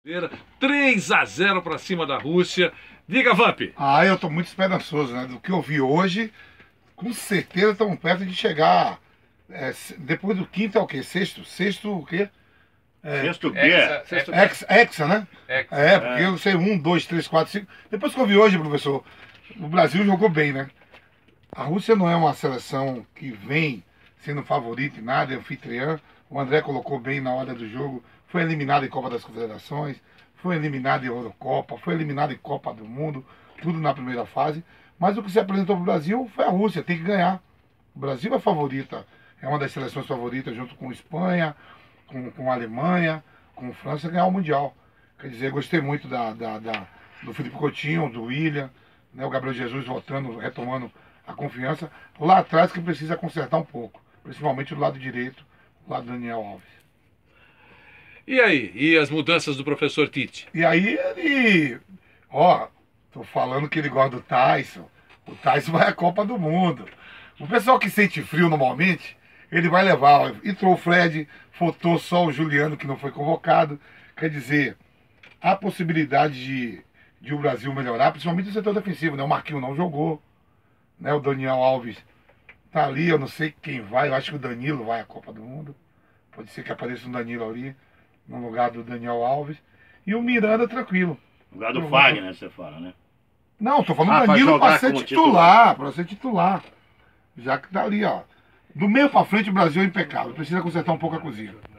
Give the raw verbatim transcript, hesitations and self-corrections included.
três a zero para cima da Rússia. Diga, Vamp. Ah, eu tô muito esperançoso, né? Do que eu vi hoje, com certeza estamos perto de chegar. É, depois do quinto é o quê? Sexto? Sexto o quê? É, Sexto o quê? Hexa, hexa, hexa, né? Hexa. É, porque eu sei um, dois, três, quatro, cinco. Depois que eu vi hoje, professor, o Brasil jogou bem, né? A Rússia não é uma seleção que vem sendo favorita em nada, é anfitriã. O André colocou bem na hora do jogo. Foi eliminado em Copa das Confederações, foi eliminado em Eurocopa, foi eliminado em Copa do Mundo, tudo na primeira fase. Mas o que se apresentou para o Brasil foi a Rússia, tem que ganhar. O Brasil é favorita, é uma das seleções favoritas, junto com Espanha, com, com a Alemanha, com a França, ganhar o Mundial. Quer dizer, gostei muito da, da, da, do Felipe Coutinho, do William, né, o Gabriel Jesus voltando, retomando a confiança. Lá atrás que precisa consertar um pouco, principalmente do lado direito, do lado do Daniel Alves. E aí? E as mudanças do professor Tite? E aí ele... Ó, tô falando que ele gosta do Tyson. O Tyson vai à Copa do Mundo. O pessoal que sente frio normalmente, ele vai levar. Ó, entrou o Fred, faltou só o Juliano que não foi convocado. Quer dizer, há possibilidade de, de o Brasil melhorar, principalmente no setor defensivo, né? O Marquinhos não jogou, né? O Daniel Alves tá ali, eu não sei quem vai, eu acho que o Danilo vai à Copa do Mundo. Pode ser que apareça um Danilo ali, no lugar do Daniel Alves. E o Miranda tranquilo. No lugar do Fagner, né, você fala, né? Não, tô falando ah, do Danilo para ser titular, titular. para ser titular. Já que tá ali, ó. Do meio para frente o Brasil é impecável. Precisa consertar um pouco a cozinha.